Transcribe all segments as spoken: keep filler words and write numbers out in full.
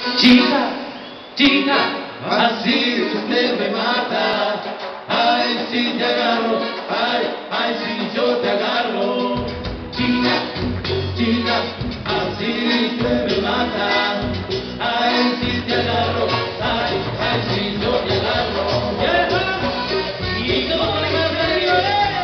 Chica, chica, así usted me mata. Ay, si te agarro, ay, ay, si yo te agarro. Chica, chica, así usted me mata. Ay, si te agarro, ay, ay, si yo te agarro. Y como le canta arriba,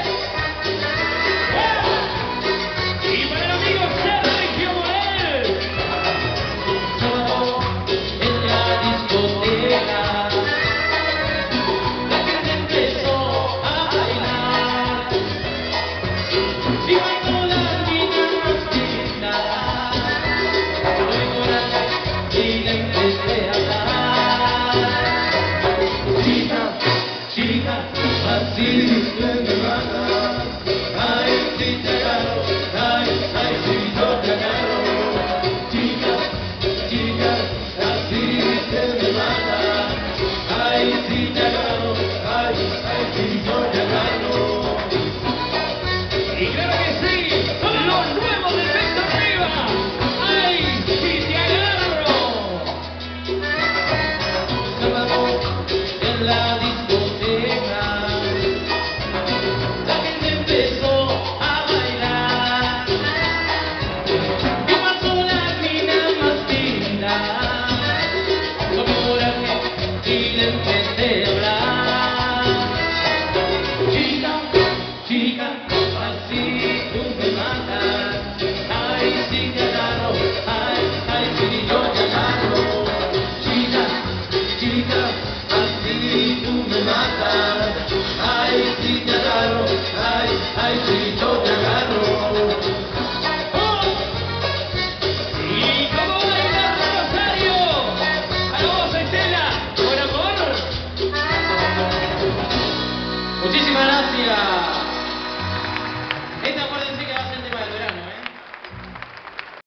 y para el amigo Sergio Morel. Sábado en la discoteca, la gente empezó a bailar. Y bailó la niña más linda. Luego la chica empecé a hablar. Chica, chica, así usted me mata. Ay, si te agarro, ay, ay, si yo te agarro. Chica, chica, así usted me mata. Ay, si te agarro, ay, ay, si yo te agarro. Y claro que sí, los nuevos de Efecto Arriba. Ay, si te agarro. Sábado en la discoteca, la gente empezó a bailar. Y pasó la mina más linda, con coraje y le empecé a hablar. Chica, chica, así tú me matas. Ay, si te agarro, ay, ay, si yo te agarro. Chica, chica, así tú me matas. Ay, si te agarro, ay, ay, si yo te agarro. ¡Oh! Y como baila Rosario, a la voz Estela, con amor. Muchísimas gracias.